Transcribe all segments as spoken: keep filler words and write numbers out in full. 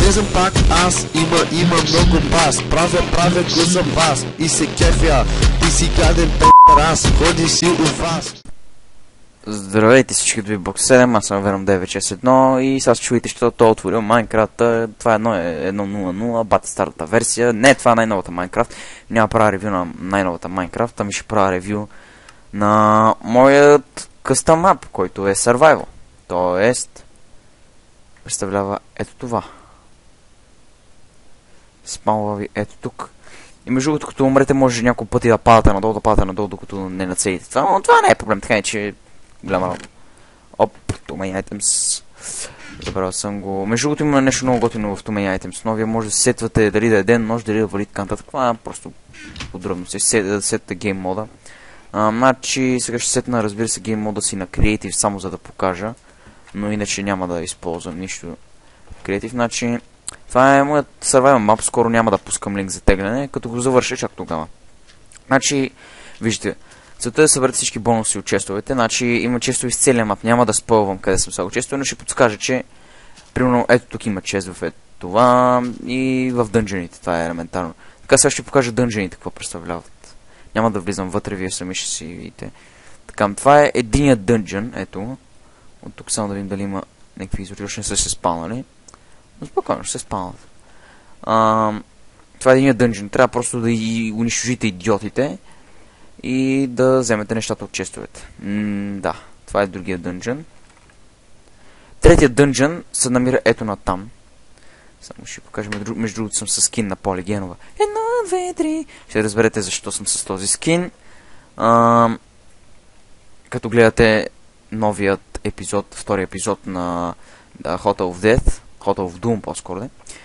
Влизам пак аз, има, има много бас. Правя, правя го за вас и се кефя. Ти си гаден пи***раз, ходи си у вас. Здравейте всички, до Xbox седем, аз съм Venom девет шест едно и сега чуете, че той е отворил Minecraft. Това е едно нула нула, бати старата версия. Не, това е най-новата Minecraft. Няма правя ревю на най-новата Minecraft, ами ще правя ревю на моят custom map, който е Survival. Тоест, представлява ето това. Спамва ви ето тук. И между другото, като умрете, може няколко пъти да падате надолу, да падате надолу, докато не нацелите това. Но това не е проблем, така е, че голяма работа. Оп, Too Items. Забрал съм го. Между другото има нещо много готино в Too Items, но вие може да сетвате дали да е ден, може дали да вали така нататък. Това е просто подробно се да сетвате гейм мода. А, значи сега ще сетна, разбира се, гейм мода си на Creative, само за да покажа. Но иначе няма да използвам нищо Creative. Значи, това е моят Survival Map, скоро няма да пускам линк за тегляне, като го завърша чак тогава. Значи, вижте, целта е да съберете всички бонуси от честовете, значи има честови с целия мап, няма да спойвам къде съм сега честове, но ще подскажа, че примерно ето тук има чест в ето това и в дънжените, това е елементарно. Така сега ще покажа дънжените, какво представляват. Няма да влизам вътре, вие сами ще си видите. Така, това е единият дънжен, ето. От тук само да видим дали има някакви извори, още не са се спалнали. Но спокойно, ще се спалнат. А, това е единият дънжен. Трябва просто да и унищожите идиотите и да вземете нещата от честовете. М да, това е другия дънжен. Третият дънжен се намира ето на там. Само ще покажем, между другото съм с скин на Полигенова. Едно, две, три. Ще разберете защо съм с този скин. А, като гледате новият епизод, втори епизод на да, Hotel of Death, Hotel of Doom по-скоро.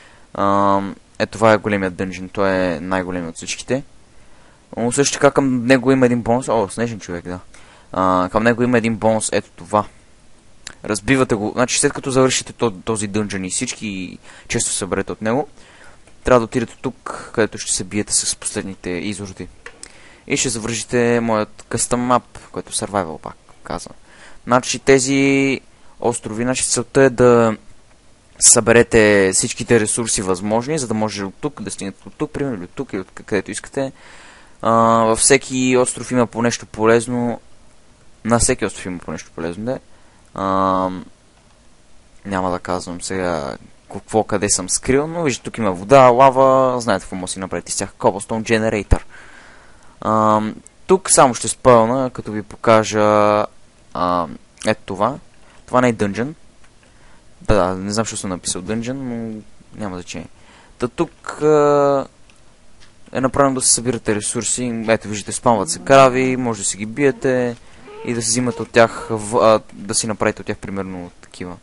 Ето това е големият дънжен, той е най-големият от всичките. Но също така към него има един бонус. О, снежен човек, да. А, към него има един бонус, ето това. Разбивате го, значи след като завършите този дънжен и всички често съберете от него, трябва да отидете тук, където ще се биете с последните изворди. И ще завършите моят custom map, който е Survival пак казвам. Значи тези острови, значи целта е да съберете всичките ресурси възможни, за да може от тук да стигнете от тук, примерно, или от тук, или от където искате. А, във всеки остров има по нещо полезно. На всеки остров има по нещо полезно, да. А, няма да казвам сега какво, къде съм скрил, но виждате, тук има вода, лава, знаете какво може да си направите с тях. Cobblestone Generator. А, тук само ще спълна, като ви покажа а, ето това. Това не е дънжен. Да, да, не знам, що съм написал дънжен, но няма значение. Та тук а, е направено да се събирате ресурси. Ето, виждате, спамват се крави, може да си ги биете и да си взимате от тях, а, да си направите от тях примерно такива.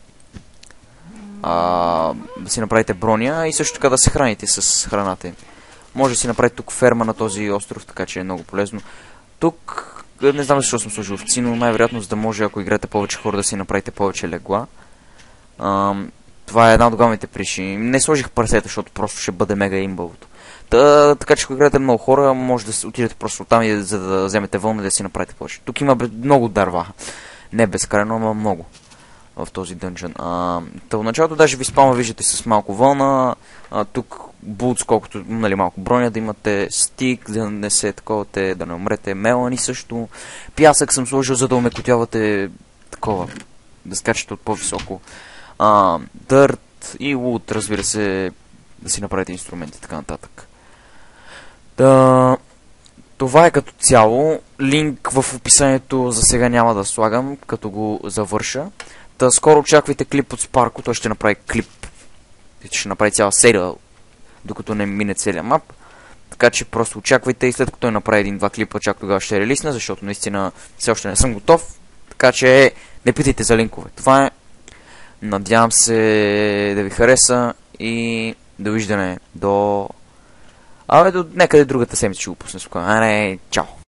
А, да си направите броня и също така да се храните с храната им. Може да си направите тук ферма на този остров, така че е много полезно. Тук не знам защо съм сложил овци, но най-вероятно за да може, ако играете повече хора, да си направите повече легла. А, това е една от главните причини. Не сложих парсета, защото просто ще бъде мега имбалото. Та, така че ако играете много хора, може да отидете просто там и за да вземете вълна и да си направите повече. Тук има много дърва. Не безкрайно, но много в този дънжен. А, та в началото даже ви спалма виждате с малко вълна. А, тук булц, колкото нали, малко броня, да имате стик, да не се таковате, да не умрете. Мелани също. Пясък съм сложил, за да умекотявате такова, да скачате от по-високо. Дърт и лут, разбира се, да си направите инструменти и така нататък. Да, това е като цяло. Линк в описанието за сега няма да слагам, като го завърша. Та скоро очаквайте клип от Спарко, той ще направи клип. Ще направи цяла серия, докато не мине целият мап. Така че просто очаквайте и след като той направи един-два клипа, чак тогава ще релисна, защото наистина все още не съм готов. Така че не питайте за линкове. Това е. Надявам се да ви хареса и довиждане до... Абе, до някъде другата седмица ще го пусна спокойно. А не, чао!